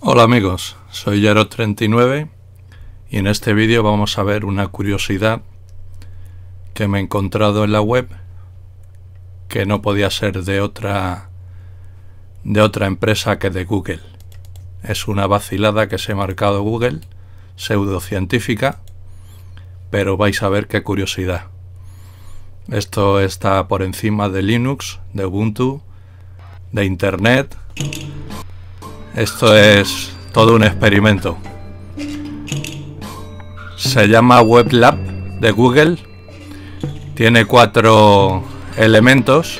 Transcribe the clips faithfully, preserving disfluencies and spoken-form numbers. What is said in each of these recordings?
Hola amigos, soy Yarot treinta y nueve y en este vídeo vamos a ver una curiosidad que me he encontrado en la web que no podía ser de otra de otra empresa que de Google. Es una vacilada que se ha marcado Google, pseudocientífica, pero vais a ver qué curiosidad. Esto está por encima de Linux, de Ubuntu, de Internet. Esto es todo un experimento. Se llama Web Lab de Google. Tiene cuatro elementos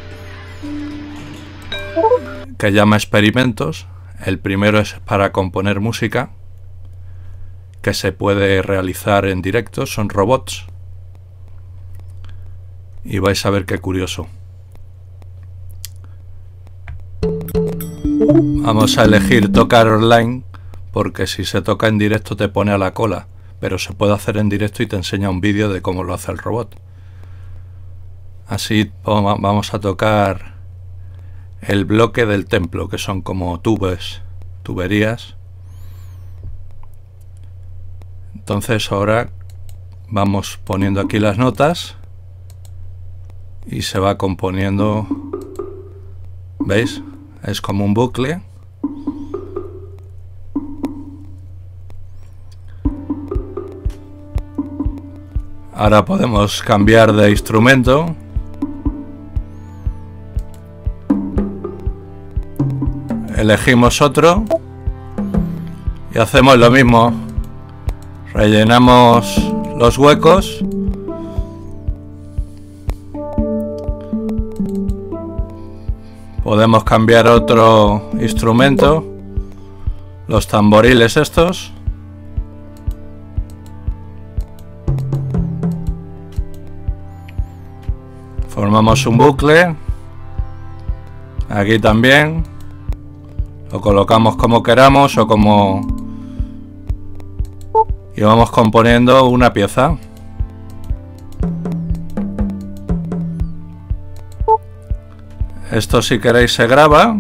que llama experimentos. El primero es para componer música, que se puede realizar en directo. Son robots. Y vais a ver qué curioso. Vamos a elegir tocar online, porque si se toca en directo te pone a la cola, pero se puede hacer en directo y te enseña un vídeo de cómo lo hace el robot. Así vamos a tocar el bloque del templo, que son como tubes, tuberías. Entonces ahora vamos poniendo aquí las notas y se va componiendo. ¿Veis? Es como un bucle. Ahora podemos cambiar de instrumento. Elegimos otro y hacemos lo mismo. Rellenamos los huecos. Podemos cambiar otro instrumento, los tamboriles estos. Formamos un bucle. Aquí también. Lo colocamos como queramos o como... y vamos componiendo una pieza. Esto, si queréis, se graba.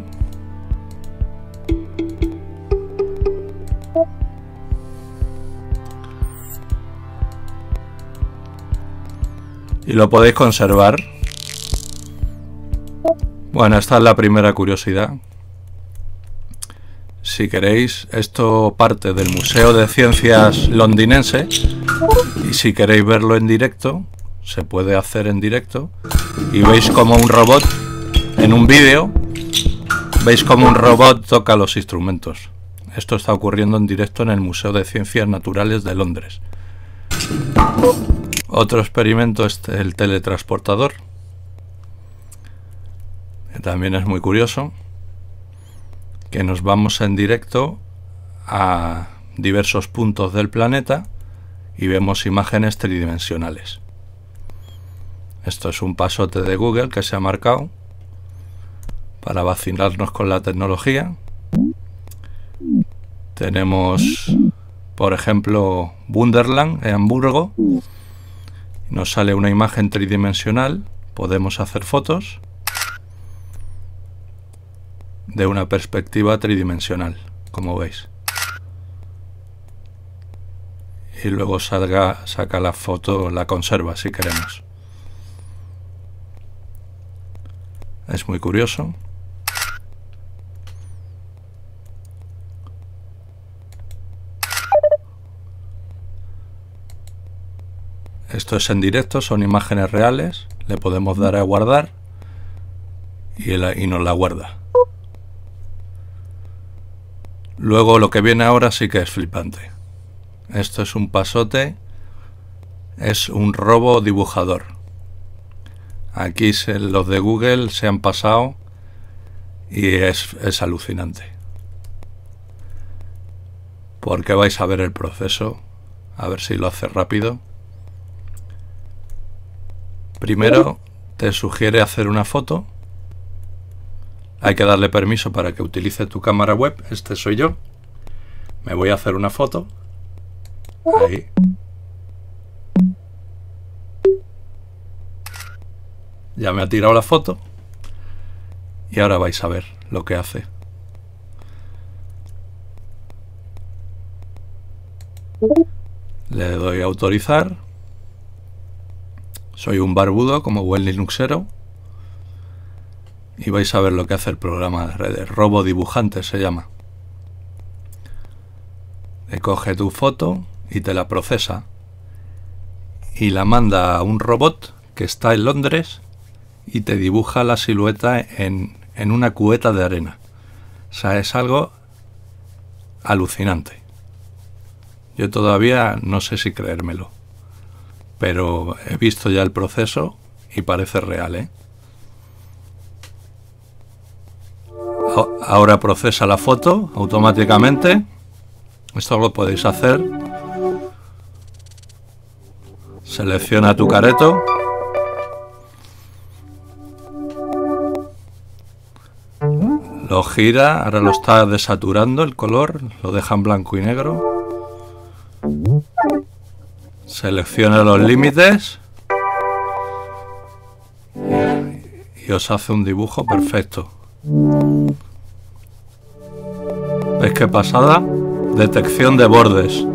Y lo podéis conservar. Bueno, esta es la primera curiosidad. Si queréis, esto parte del Museo de Ciencias londinense. Y si queréis verlo en directo, se puede hacer en directo. Y veis como un robot... En un vídeo veis como un robot toca los instrumentos. Esto está ocurriendo en directo en el Museo de Ciencias Naturales de Londres. Otro experimento es el teletransportador, que también es muy curioso, que nos vamos en directo a diversos puntos del planeta y vemos imágenes tridimensionales. Esto es un pasote de Google que se ha marcado para vacilarnos con la tecnología. Tenemos, por ejemplo, Wonderland en Hamburgo. Nos sale una imagen tridimensional. Podemos hacer fotos de una perspectiva tridimensional, como veis. Y luego salga, saca la foto, la conserva si queremos. Es muy curioso. Esto es en directo, son imágenes reales. Le podemos dar a guardar y, el, y nos la guarda. Luego lo que viene ahora sí que es flipante. Esto es un pasote. Es un robo dibujador. Aquí se, los de Google se han pasado y es, es alucinante. Porque vais a ver el proceso. A ver si lo hace rápido. Primero te sugiere hacer una foto. Hay que darle permiso para que utilice tu cámara web. Este soy yo. Me voy a hacer una foto. Ahí. Ya me ha tirado la foto. Y ahora vais a ver lo que hace. Le doy a autorizar. Soy un barbudo como buen linuxero. Y vais a ver lo que hace el programa de redes. Robo dibujante se llama. Le coge tu foto y te la procesa. Y la manda a un robot que está en Londres y te dibuja la silueta en, en una cubeta de arena. O sea, es algo alucinante. Yo todavía no sé si creérmelo, pero he visto ya el proceso y parece real, ¿eh? Ahora procesa la foto automáticamente. Esto lo podéis hacer. Selecciona tu careto. Lo gira, ahora lo está desaturando el color, lo deja en blanco y negro. Selecciona los límites y, y os hace un dibujo perfecto. ¿Ves qué pasada? Detección de bordes.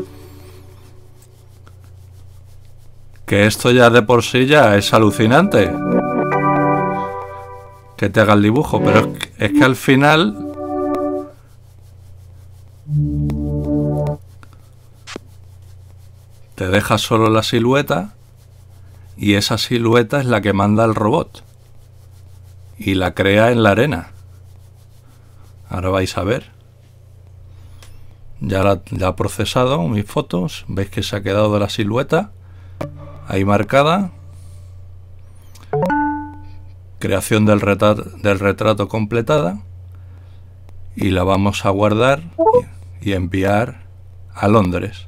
Que esto ya de por sí ya es alucinante. Que te haga el dibujo, pero es que, es que al final te deja solo la silueta y esa silueta es la que manda el robot y la crea en la arena. Ahora vais a ver. Ya la, ya ha procesado mis fotos. Veis que se ha quedado de la silueta ahí marcada. Creación del retrato, del retrato completada. Y la vamos a guardar y, y enviar a Londres.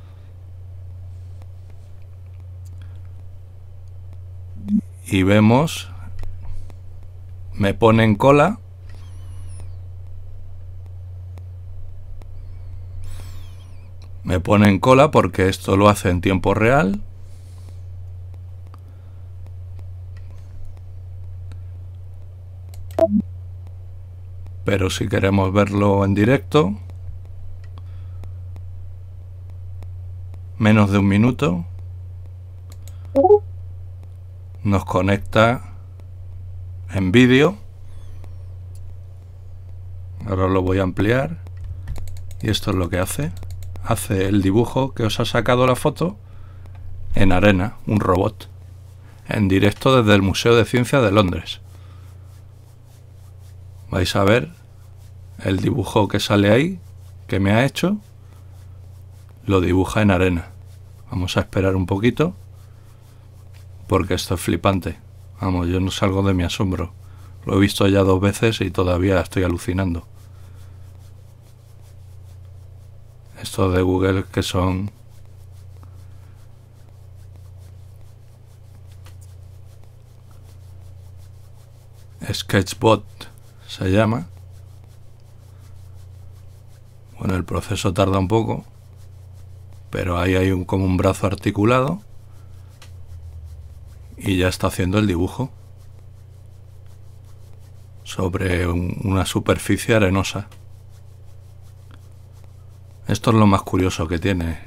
Y vemos, me pone en cola. Me pone en cola porque esto lo hace en tiempo real. Pero si queremos verlo en directo, menos de un minuto, nos conecta en vídeo. Ahora lo voy a ampliar. Y esto es lo que hace. Hace el dibujo que os ha sacado la foto en arena, un robot, en directo desde el Museo de Ciencia de Londres. Vais a ver el dibujo que sale ahí, que me ha hecho, lo dibuja en arena. Vamos a esperar un poquito, porque esto es flipante. Vamos, yo no salgo de mi asombro. Lo he visto ya dos veces y todavía estoy alucinando. Estos de Google que son Sketchbot se llama. Bueno, el proceso tarda un poco, pero ahí hay un, como un brazo articulado y ya está haciendo el dibujo sobre un, una superficie arenosa. Esto es lo más curioso que tiene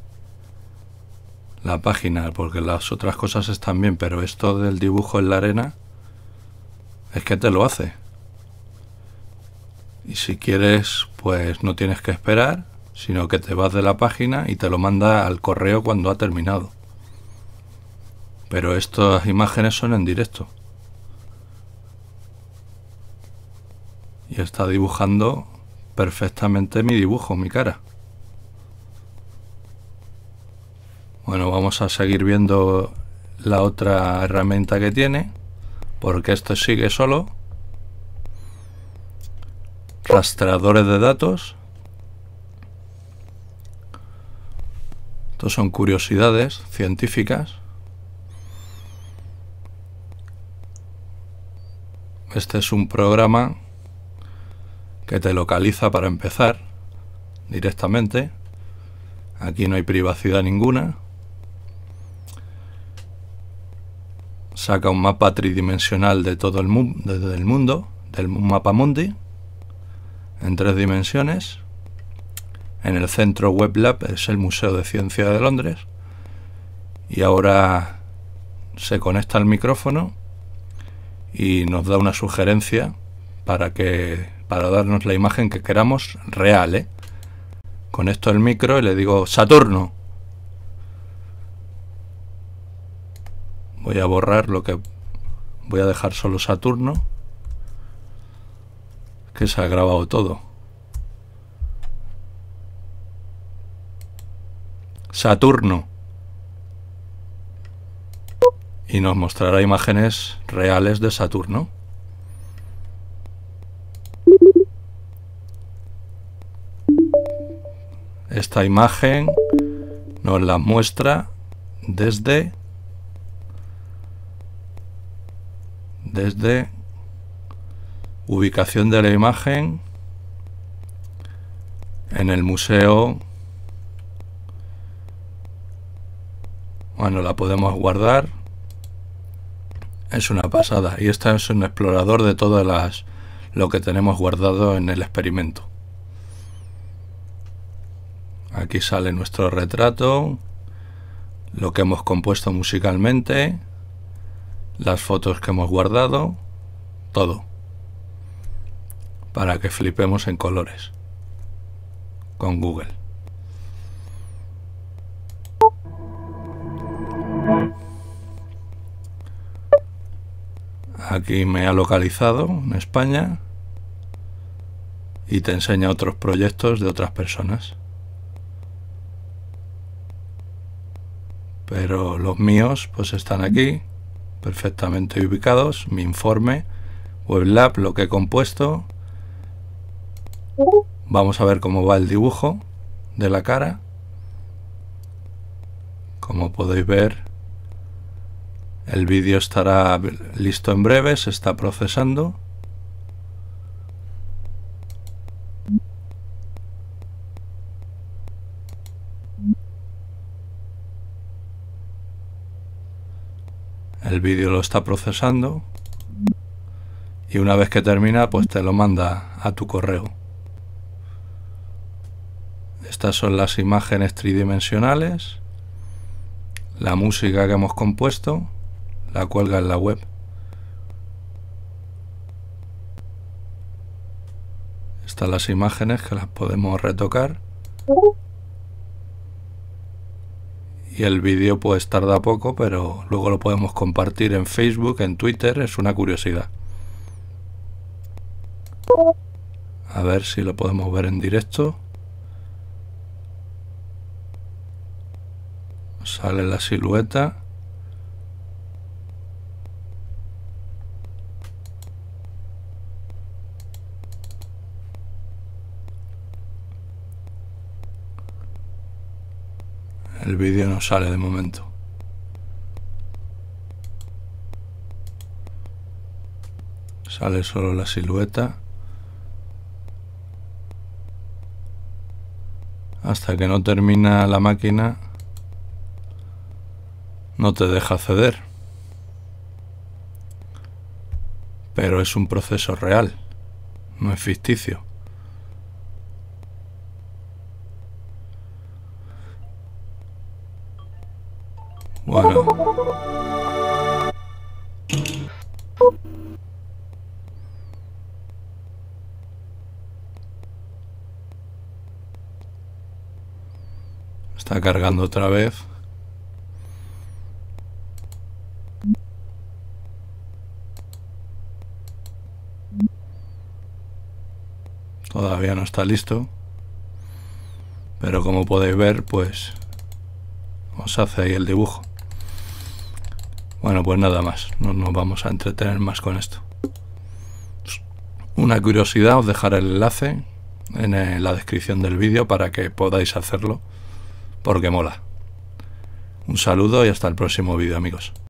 la página, porque las otras cosas están bien, pero esto del dibujo en la arena es que te lo hace. Y si quieres, pues no tienes que esperar, sino que te vas de la página y te lo manda al correo cuando ha terminado. Pero estas imágenes son en directo. Y está dibujando perfectamente mi dibujo, mi cara. Bueno, vamos a seguir viendo la otra herramienta que tiene, porque esto sigue solo. Rastreadores de datos. Estos son curiosidades científicas. Este es un programa que te localiza para empezar directamente. Aquí no hay privacidad ninguna. Saca un mapa tridimensional de todo el mundo, desde el mundo, del mapa mundi, en tres dimensiones. en el centro Web Lab, es el Museo de Ciencia de Londres, y ahora se conecta al micrófono y nos da una sugerencia para que para darnos la imagen que queramos real, ¿eh? Conecto el micro y le digo Saturno. Voy a borrar lo que voy a dejar solo Saturno, que se ha grabado todo. Saturno. Y nos mostrará imágenes reales de Saturno. Esta imagen nos la muestra desde desde ubicación de la imagen en el museo. Bueno, la podemos guardar. Es una pasada. Y este es un explorador de todas las lo que tenemos guardado en el experimento. Aquí sale nuestro retrato, lo que hemos compuesto musicalmente, las fotos que hemos guardado, todo, para que flipemos en colores con Google. Aquí me ha localizado en España y te enseña otros proyectos de otras personas. Pero los míos pues están aquí perfectamente ubicados, mi informe, Web Lab, lo que he compuesto. Vamos a ver cómo va el dibujo de la cara. Como podéis ver, el vídeo estará listo en breve, se está procesando. El vídeo lo está procesando y una vez que termina pues te lo manda a tu correo. Estas son las imágenes tridimensionales, la música que hemos compuesto, la cuelga en la web. Están las imágenes que las podemos retocar. Y el vídeo pues tarda poco, pero luego lo podemos compartir en Facebook, en Twitter, es una curiosidad. A ver si lo podemos ver en directo. Sale la silueta. El vídeo no sale de momento. Sale solo la silueta. Hasta que no termina la máquina, no te deja acceder. Pero es un proceso real, no es ficticio. Bueno. Está cargando otra vez. Todavía no está listo. Pero como podéis ver, pues os hace ahí el dibujo. Bueno, pues nada más, no nos vamos a entretener más con esto. Una curiosidad, os dejaré el enlace en la descripción del vídeo para que podáis hacerlo, porque mola. Un saludo y hasta el próximo vídeo, amigos.